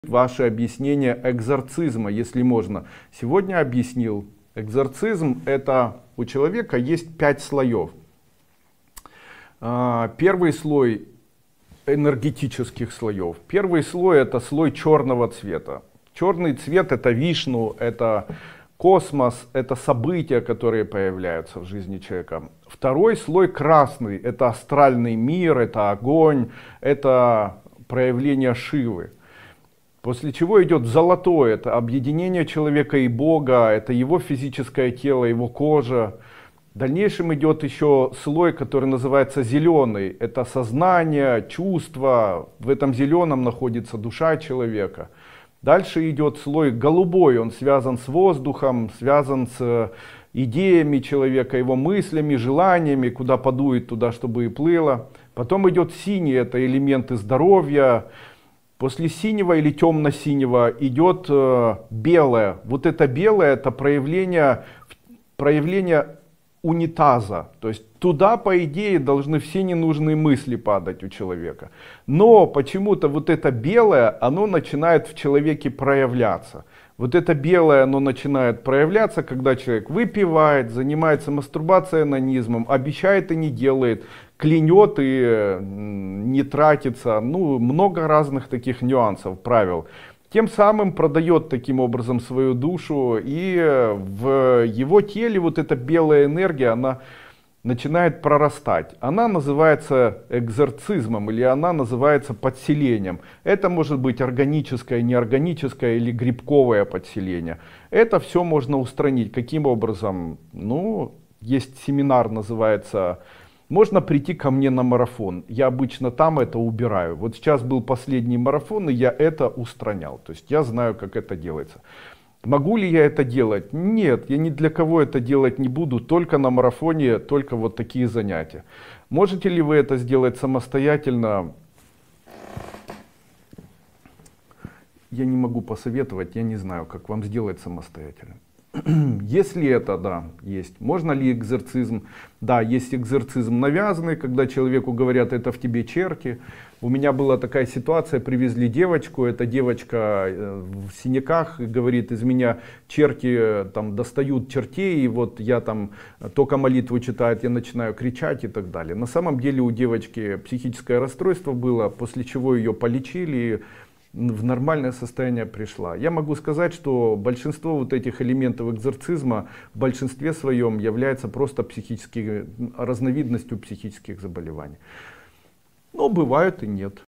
Ваше объяснение экзорцизма, если можно. Сегодня объяснил. Экзорцизм — это у человека есть 5 слоев. Первый слой энергетических слоев. Первый слой — это слой черного цвета. Черный цвет — это Вишну, это космос, это события, которые появляются в жизни человека. Второй слой красный — это астральный мир, это огонь, это проявление Шивы. После чего идет золотой, это объединение человека и Бога, это его физическое тело, его кожа. В дальнейшем идет еще слой, который называется зеленый, это сознание, чувства, в этом зеленом находится душа человека. Дальше идет слой голубой, он связан с воздухом, связан с идеями человека, его мыслями, желаниями, куда подует, туда чтобы и плыло. Потом идет синий, это элементы здоровья. После синего или темно-синего идет белое. Вот это белое — это проявление унитаза. То есть туда, по идее, должны все ненужные мысли падать у человека. Но почему-то вот это белое, оно начинает в человеке проявляться. Вот это белое, оно начинает проявляться, когда человек выпивает, занимается мастурбацией, онанизмом, обещает и не делает, клянет и не тратится. Ну, много разных таких нюансов, правил. Тем самым продает таким образом свою душу, и в его теле вот эта белая энергия, она начинает прорастать. Она называется экзорцизмом или она называется подселением. Это может быть органическое, неорганическое или грибковое подселение. Это все можно устранить. Каким образом? Ну, есть семинар, называется «Можно прийти ко мне на марафон». Я обычно там это убираю. Вот сейчас был последний марафон, и я это устранял. То есть я знаю, как это делается. Могу ли я это делать? Нет, я ни для кого это делать не буду, только на марафоне, только вот такие занятия. Можете ли вы это сделать самостоятельно? Я не могу посоветовать, я не знаю, как вам сделать самостоятельно. Если это, да, есть. Можно ли экзорцизм? Да, есть экзорцизм навязанный, когда человеку говорят: это в тебе черти. У меня была такая ситуация, привезли девочку, эта девочка в синяках, говорит: из меня черти там достают чертей, и вот я там только молитву читает, я начинаю кричать и так далее. На самом деле у девочки психическое расстройство было, после чего ее полечили, в нормальное состояние пришла. Я могу сказать, что большинство вот этих элементов экзорцизма в большинстве своем является просто разновидностью психических заболеваний. Но бывают и нет.